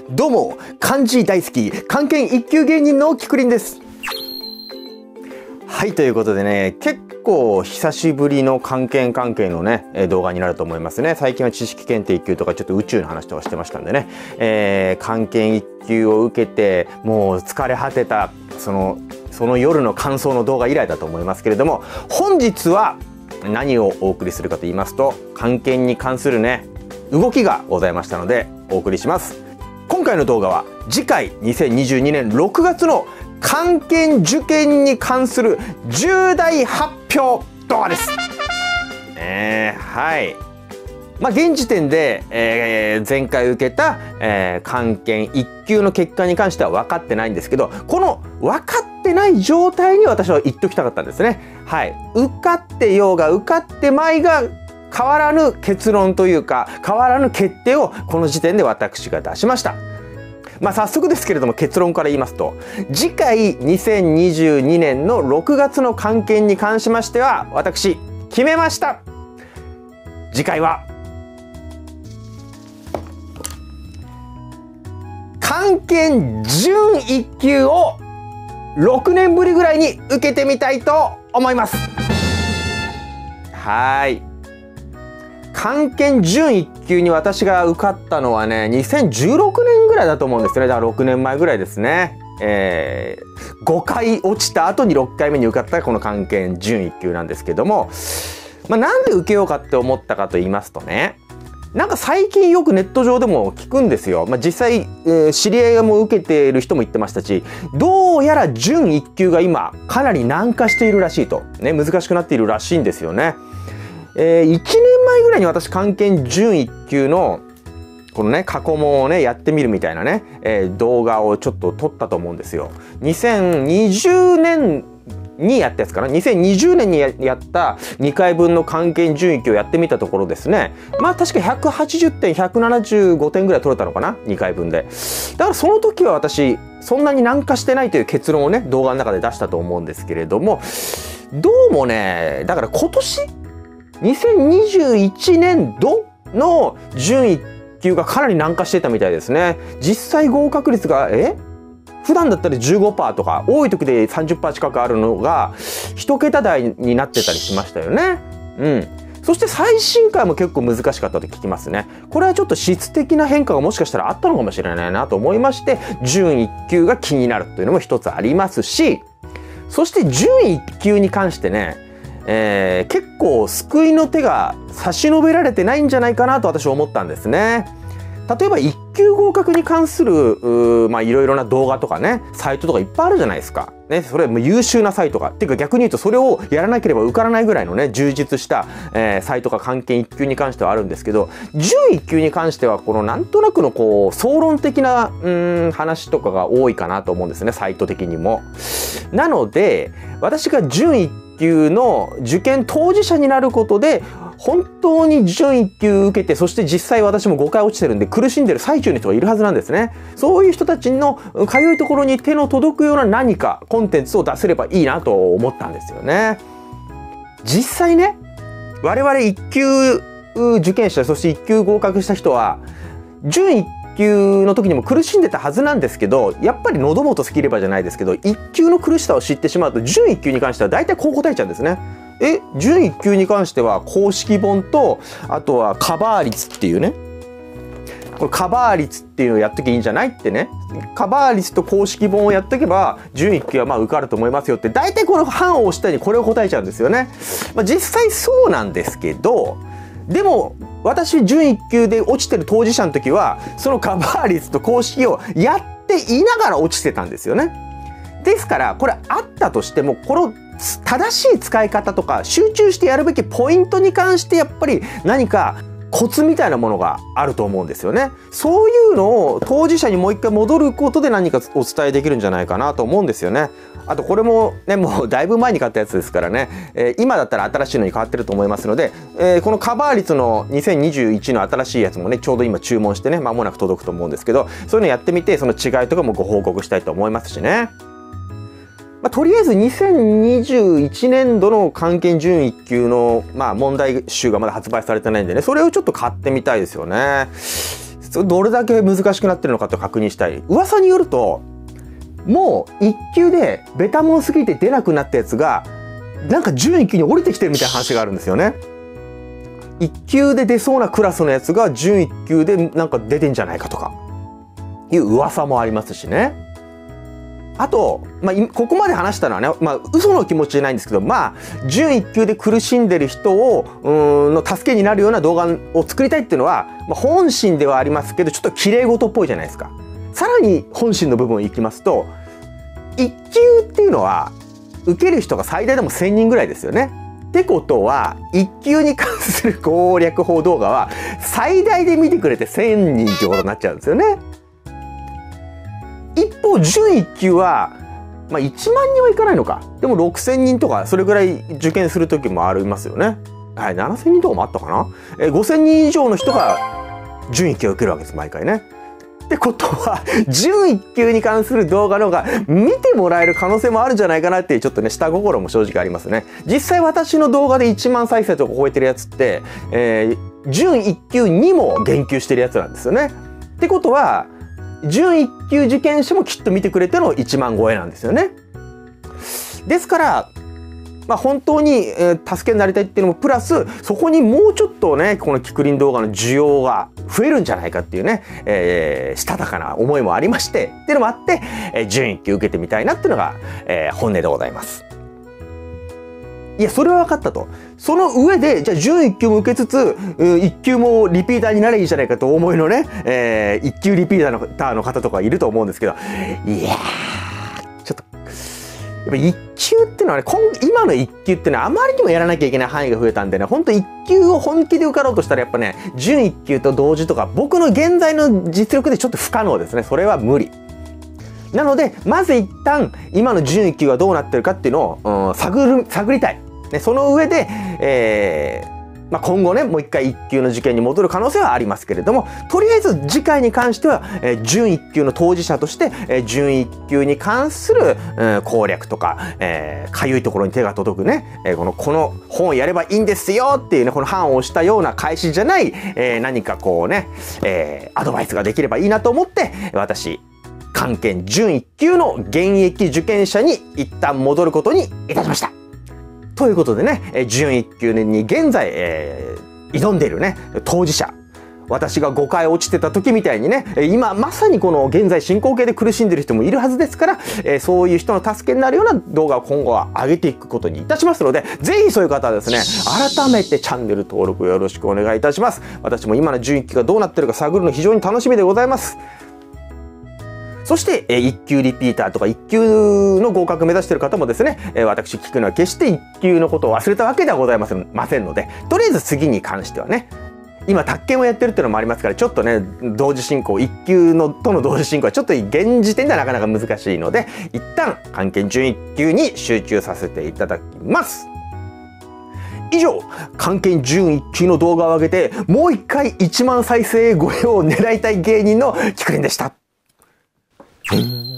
どうも、漢字大好き、漢検一級芸人のきくりんです。はい、ということでね、結構久しぶりの漢検関係のね、動画になると思いますね。最近は知識検定1級とかちょっと宇宙の話とかしてましたんでね、漢検1級を受けて、もう疲れ果てた、その夜の感想の動画以来だと思いますけれども、本日は何をお送りするかと言いますと、漢検に関するね、動きがございましたので、お送りします。今回の動画は次回2022年6月の漢検受験に関する重大発表動画です。はい。現時点で、前回受けた、漢検1級の結果に関しては分かってないんですけど、この分かってない状態に私は言っておきたかったんですね。はい。受かってようが受かってまいが変わらぬ結論というか変わらぬ決定をこの時点で私が出しました。早速ですけれども結論から言いますと、次回2022年の6月の漢検に関しましては私決めました。次回は漢検準1級を6年ぶりぐらいに受けてみたいと思います。はい。漢検準1級に私が受かったのはね、2016年ぐらいだと思うんですよね。だから6年前ぐらいですね。5回落ちた後に6回目に受かったこの漢検準1級なんですけども、なんで受けようかって思ったかと言いますとね、なんか最近よくネット上でも聞くんですよ。実際、知り合いも受けている人も言ってましたし、どうやら準1級が今かなり難化しているらしいと。ね、難しくなっているらしいんですよね。1年前ぐらいに私漢検準1級のこのね過去問をねやってみるみたいなね、動画をちょっと撮ったと思うんですよ。2020年にやったやつかな。2020年にやった2回分の漢検準1級をやってみたところですね、確か180点175点ぐらい取れたのかな、2回分で。だからその時は私そんなに難化してないという結論をね動画の中で出したと思うんですけれども、どうもね、だから今年2021年度の準1級がかなり難化してたみたいですね。実際合格率が普段だったら 15% とか多い時で 30% 近くあるのが1桁台になってたりしましたよね。そして最新回も結構難しかったと聞きますね。これはちょっと質的な変化がもしかしたらあったのかもしれないなと思いまして、準1級が気になるというのも一つありますし、そして準1級に関してね、結構救いの手が差し伸べられてないんじゃないかなと私は思ったんですね。例えば1級合格に関するいろいろな動画とかねサイトとかいっぱいあるじゃないですか。ね、それ優秀なサイトがっていうか逆に言うとそれをやらなければ受からないぐらいのね充実した、サイトが漢検1級に関してはあるんですけど、準1級に関してはこのなんとなくのこう総論的な話とかが多いかなと思うんですね、サイト的にも。なので私が準1級の受験当事者になることで本当に準1級受けて、そして実際私も5回落ちてるんで苦しんでる最中の人がいるはずなんですね。そういう人たちのかゆいところに手の届くような何かコンテンツを出せればいいなと思ったんですよね。実際ね、我々1級受験者、そして1級合格した人は準1級の時にも苦しんでたはずなんですけど、やっぱり喉元過ぎればじゃないですけど、1級の苦しさを知ってしまうと準1級に関しては大体こう答えちゃうんですね。準1級に関しては公式本とあとはカバー率っていうね、これカバー率っていうのをやっときゃいいんじゃないってね、カバー率と公式本をやっとけば準1級は受かると思いますよって大体この判を押したようにこれを答えちゃうんですよね。実際そうなんですけど、でも私準1級で落ちてる当事者の時はそのカバー率と公式をやっていながら落ちてたんですよね。ですからこれあったとしてもこの正しい使い方とか集中してやるべきポイントに関してやっぱり何かコツみたいなものがあると思うんですよね。そういうのを当事者にもう一回戻ることで何かお伝えできるんじゃないかなと思うんですよね。あとこれもね、もうだいぶ前に買ったやつですからね、今だったら新しいのに変わってると思いますので、このカバー率の2021の新しいやつもねちょうど今注文してね間もなく届くと思うんですけど、そういうのやってみてその違いとかもご報告したいと思いますしね。とりあえず2021年度の漢検準1級の、問題集がまだ発売されてないんでね、それをちょっと買ってみたいですよね。 それどれだけ難しくなってるのかと確認したい。噂によると、もう1級でベタもんすぎて出なくなったやつが、なんか準1級に降りてきてるみたいな話があるんですよね。1級で出そうなクラスのやつが準1級でなんか出てんじゃないかとか、いう噂もありますしね。あと、ここまで話したのはね、嘘の気持ちじゃないんですけど、準1級で苦しんでる人の助けになるような動画を作りたいっていうのは、本心ではありますけど、ちょっと綺麗事っぽいじゃないですか。さらに本心の部分をいきますと、1級っていうのは、受ける人が最大でも1000人ぐらいですよね。ってことは、1級に関する攻略法動画は、最大で見てくれて1000人ってことになっちゃうんですよね。一方、準1級は、1万人はいかないのか。でも6000人とか、それぐらい受験する時もありますよね。はい、7000人とかもあったかな。5000人以上の人が準1級を受けるわけです、毎回ね。ってことは、準1級に関する動画の方が見てもらえる可能性もあるんじゃないかなっていうちょっとね、下心も正直ありますね。実際私の動画で1万再生とか超えてるやつって、準1級にも言及してるやつなんですよね。ってことは、準1級受験者もきっと見てくれての1万超えなんですよね。ですから、本当に、助けになりたいっていうのもプラス、そこにもうちょっとね、このキクリン動画の需要が増えるんじゃないかっていうね、したたかな思いもありまして、っていうのもあって、準1級受けてみたいなっていうのが、本音でございます。いや、それは分かったと。その上で、じゃあ準1級も受けつつ、1級もリピーターになればいいじゃないかとお思いのね、1級リピーターの方とかいると思うんですけど、いやー、ちょっと、やっぱ1級っていうのはね、今の1級っていうのはあまりにもやらなきゃいけない範囲が増えたんでね、ほんと1級を本気で受かろうとしたらやっぱね、準1級と同時とか、僕の現在の実力でちょっと不可能ですね。それは無理。なので、まず一旦、今の準1級がどうなってるかっていうのを、探りたい。その上で、今後ね、もう一回1級の受験に戻る可能性はありますけれども、とりあえず次回に関しては、準1級の当事者として、準1級に関する、攻略とか、かゆいところに手が届くね、この本をやればいいんですよっていうね、この判を押したような開始じゃない、何かこうね、アドバイスができればいいなと思って、私、漢検準1級の現役受験者に一旦戻ることにいたしました。ということでね、準1級に現在、挑んでいるね、当事者。私が5回落ちてた時みたいにね、今まさにこの現在進行形で苦しんでる人もいるはずですから、そういう人の助けになるような動画を今後は上げていくことにいたしますので、ぜひそういう方はですね、改めてチャンネル登録よろしくお願いいたします。私も今の準1級がどうなってるか探るの非常に楽しみでございます。そして、1級リピーターとか1級の合格目指している方もですね、私聞くのは決して1級のことを忘れたわけではございませんので、とりあえず次に関してはね、今、宅建をやってるっていうのもありますから、ちょっとね、同時進行、1級との同時進行はちょっと現時点ではなかなか難しいので、一旦、漢検準1級に集中させていただきます。以上、漢検準1級の動画を上げて、もう一回1万再生超えを狙いたい芸人のキクリンでした。